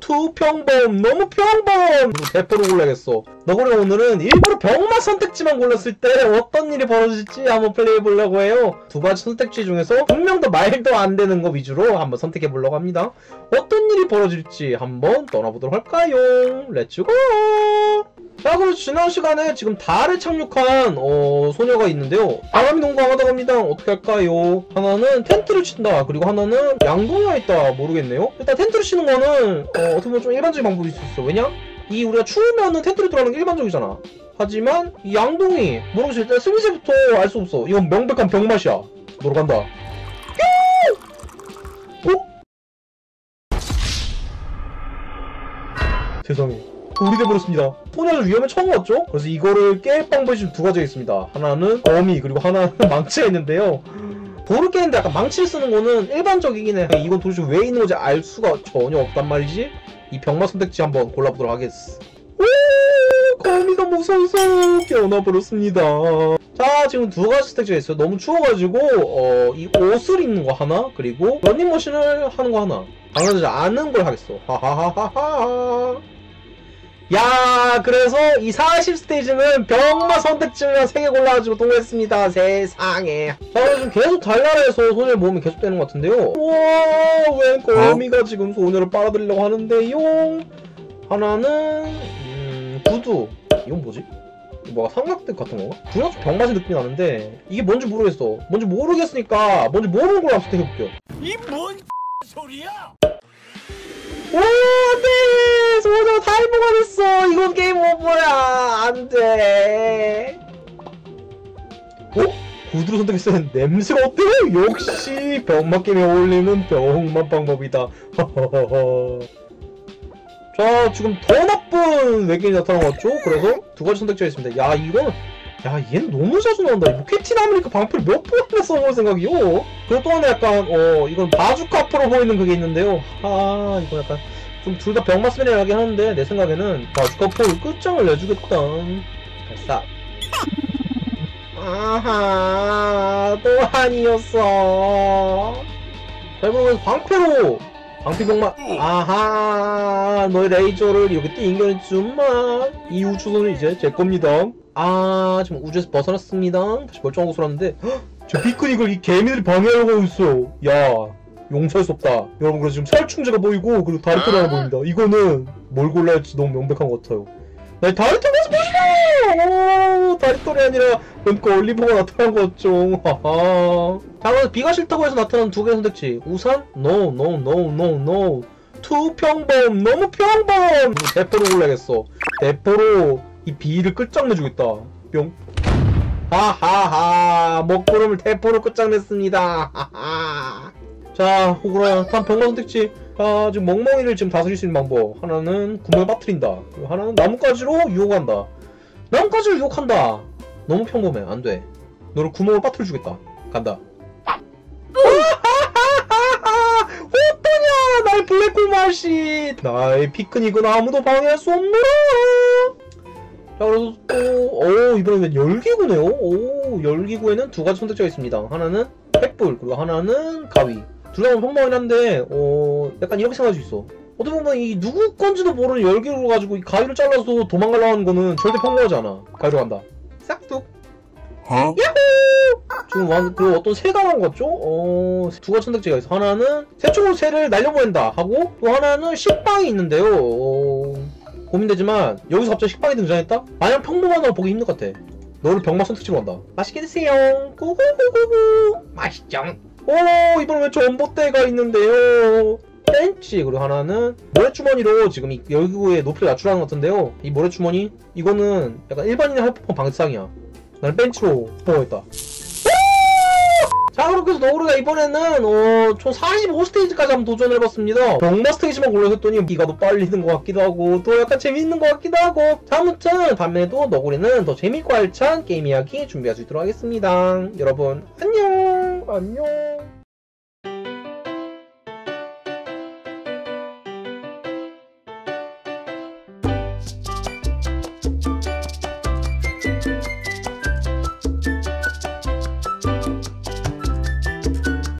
투 평범 너무 평범 대포를 골라야겠어. 너구리 오늘은 일부러 병맛 선택지만 골랐을 때 어떤 일이 벌어질지 한번 플레이해보려고 해요. 두 가지 선택지 중에서 분명 더 말도 안 되는 거 위주로 한번 선택해보려고 합니다. 어떤 일이 벌어질지 한번 떠나보도록 할까요? 렛츠고! 자, 그럼 지난 시간에 지금 달에 착륙한 소녀가 있는데요. 바람이 너무 강하다고 합니다. 어떻게 할까요? 하나는 텐트를 친다. 그리고 하나는 양동이가 있다. 모르겠네요. 일단 텐트를 치는 거는 어떻게 보면 좀 일반적인 방법일 수 있어. 왜냐? 이 우리가 추우면은 텐트를 들어가는 게 일반적이잖아. 하지만 이 양동이 모르겠어. 일단 스미세부터 알 수 없어. 이건 명백한 병맛이야. 너로 간다. 세상에. 돌이 돼버렸습니다. 소녀는 위험에 처음 왔죠? 그래서 이거를 깰 방법이 지금 두 가지가 있습니다. 하나는 거미, 그리고 하나는 망치가 있는데요. 돌을 깨는데 약간 망치를 쓰는 거는 일반적이긴 해. 이건 도대체 왜 있는 건지 알 수가 전혀 없단 말이지? 이 병맛 선택지 한번 골라보도록 하겠어. 오! 거미가 무서워서 깨어나버렸습니다. 자, 지금 두 가지 선택지가 있어요. 너무 추워가지고 이 옷을 입는 거 하나, 그리고 러닝머신을 하는 거 하나. 당연하지 않은 걸 하겠어. 하하하하하. 야, 그래서 이 40스테이지는 병맛 선택지를 3개 골라가지고 통과했습니다. 세상에. 자, 지금 계속 달나라에서 소녀를 모으면 계속 되는 것 같은데요. 우와, 웬 거미가 지금 소녀를 빨아들이려고 하는데요. 하나는 구두. 이건 뭐지? 뭐가 삼각대 같은 건가? 둘 다 좀 병맛의 느낌이 나는데 이게 뭔지 모르겠어. 뭔지 모르겠으니까 뭔지 모르는 걸로 한번 선택해볼게요. 이 뭔 소리야? 오, 안돼! 소녀 탈모가 됐어! 이건 게임 오버야! 안돼! 구두로 선택했어야 했는데 냄새가 어때요? 역시 병맛 게임에 어울리는 병맛 방법이다. 자, 지금 더 나쁜 외계인이 나타난 것 같죠? 그래서 두 가지 선택지가 있습니다. 야, 이건 얘는 너무 자주 나온다. 이거 캡틴 아메리카 방패를 몇 번이나 써볼 생각이요? 그리고 또 하나 약간 이건 바주카 앞으로 보이는 그게 있는데요. 이거 약간 좀 둘 다 병맛 스멜이라긴 하는데 내 생각에는 바주카 포를 끝장을 내주겠다. 발사. 아하, 또 아니었어. 자, 이번엔 방패로 방패 병맛. 아하, 너의 레이저를 이렇게 띵겨내주마. 이 우주선은 이제 제 겁니다. 지금 우주에서 벗어났습니다. 다시 멀쩡한 곳으로 왔는데 저 피크닉을 이 개미들이 방해하려고 하고 있어. 야, 용서할 수 없다. 여러분, 그래서 지금 살충제가 보이고 그리고 다리털이 하나 보입니다. 이거는 뭘 골라야 할지 너무 명백한 것 같아요. 나 이 다리털 다시 보시오! 다리털이 아니라 그러니까 올리버가 나타난 것 같죠. 자, 그래서 비가 싫다고 해서 나타난 두 개의 선택지. 우산? No, no, no, no, no. 투 평범, 너무 평범! 대포로 골라야겠어. 대포로 이 비를 끝장내주겠다. 뿅. 하하하, 먹구름을 대포로 끝장냈습니다. 하하. 자, 호구라, 다음 병맛 선택지. 지금 멍멍이를 지금 다스릴 수 있는 방법. 하나는 구멍에 빠뜨린다. 그리고 하나는 나뭇가지로 유혹한다. 나뭇가지로 유혹한다. 너무 평범해. 안 돼. 너를 구멍을 빠뜨려주겠다. 간다. 어떠냐, 나의 블랙홀 맛이. 나의 피크닉은 아무도 방해할 수 없노라. 자, 그래서 또 이번엔 열기구네요. 열기구에는 두 가지 선택지가 있습니다. 하나는 횃불, 그리고 하나는 가위. 둘 다 평범하긴 한데 약간 이렇게 생각할 수 있어. 어떻게 보면 이 누구 건지도 모르는 열기구를 가지고 이 가위를 잘라서 도망가려고 하는 거는 절대 평범하지 않아. 가위로 간다. 싹둑. 야호! 지금 그 어떤 새가 나온 것 같죠? 두 가지 선택지가 있어. 하나는 새총으로 새를 날려보낸다 하고, 또 하나는 식빵이 있는데요. 고민되지만 여기서 갑자기 식빵이 등장했다? 마냥 평범한 걸 보기 힘들 것 같아. 너를 병맛 선택지로 간다. 맛있게 드세요. 고고고고고. 맛있죠? 이번엔 왜 전봇대가 있는데요? 벤치. 그리고 하나는 모래주머니로 지금 이 열기구의 높이를 낮추라는 것 같은데요. 이 모래주머니 이거는 약간 일반인이 할 법한 방상이야. 나는 벤치로 뽑아했다. 자, 그렇게 해서 너구리가 이번에는 총 45스테이지까지 한번 도전해봤습니다. 병맛 스테이지만 골라했더니 비가 더 빨리는 것 같기도 하고 또 약간 재밌는 것 같기도 하고. 자, 아무튼 다음에도 너구리는 더 재밌고 알찬 게임 이야기 준비할 수 있도록 하겠습니다. 여러분 안녕.